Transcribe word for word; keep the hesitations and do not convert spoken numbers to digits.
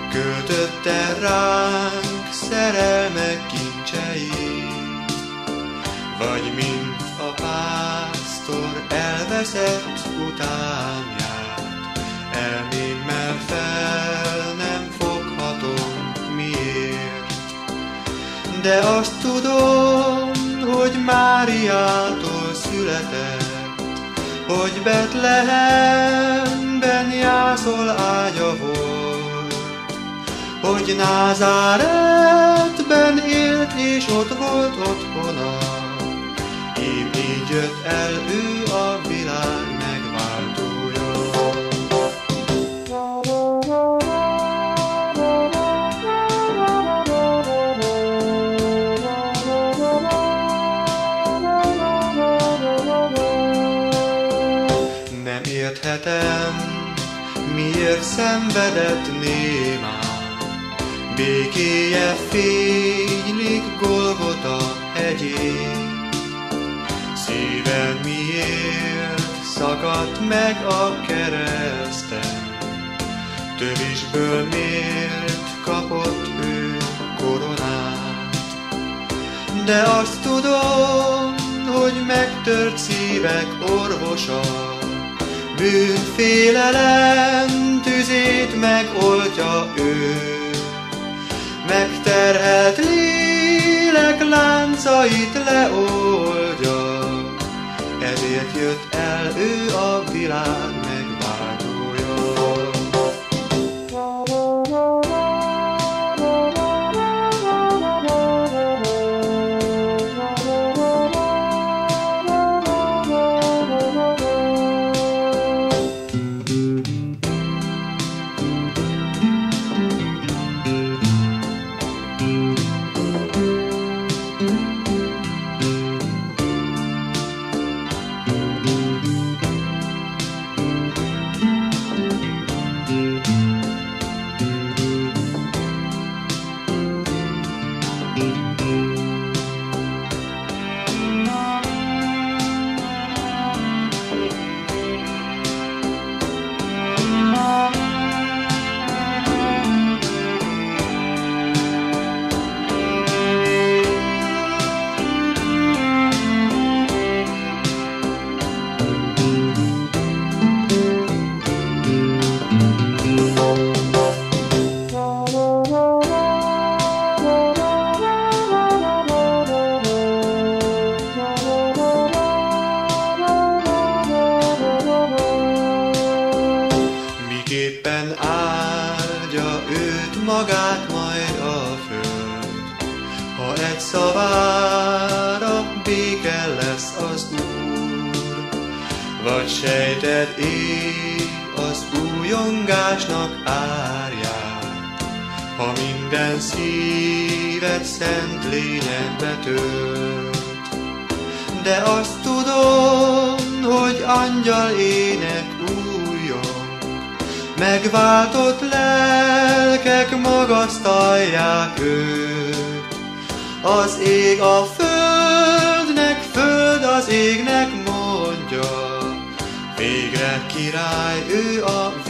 költötte ránk szerelmek kincseit, vagy mint a pásztor elveszett utánját, elmémmel fel nem foghatom miért, de azt tudom, hogy Máriától született, hogy Betlehemben jászol ágya volt, hogy Názáretben élt és ott volt otthona, ím így jött el ő a világ megváltója. Nem érthetem, miért szenvedett némán, békéje fénylik Golgota hegyén. Szíve miért szakadt meg a kereszten, tövisből miért kapott ő koronát. De azt tudom, hogy megtört szívek orvosa, bűnfélelem tüzét megoltja ő, megterhelt lélek láncait leoldja, ezért jött el ő a világ megváltója. Miképpen áldja őt magát majd a föld, ha egy szavára béke lesz az Úr, vagy sejted ég az újongásnak árját, ha minden szívet szent lényekbe tölt. De azt tudom, hogy angyal ének megváltott lelkek magasztalják őt. Az ég a földnek, föld az égnek mondja, végre király ő a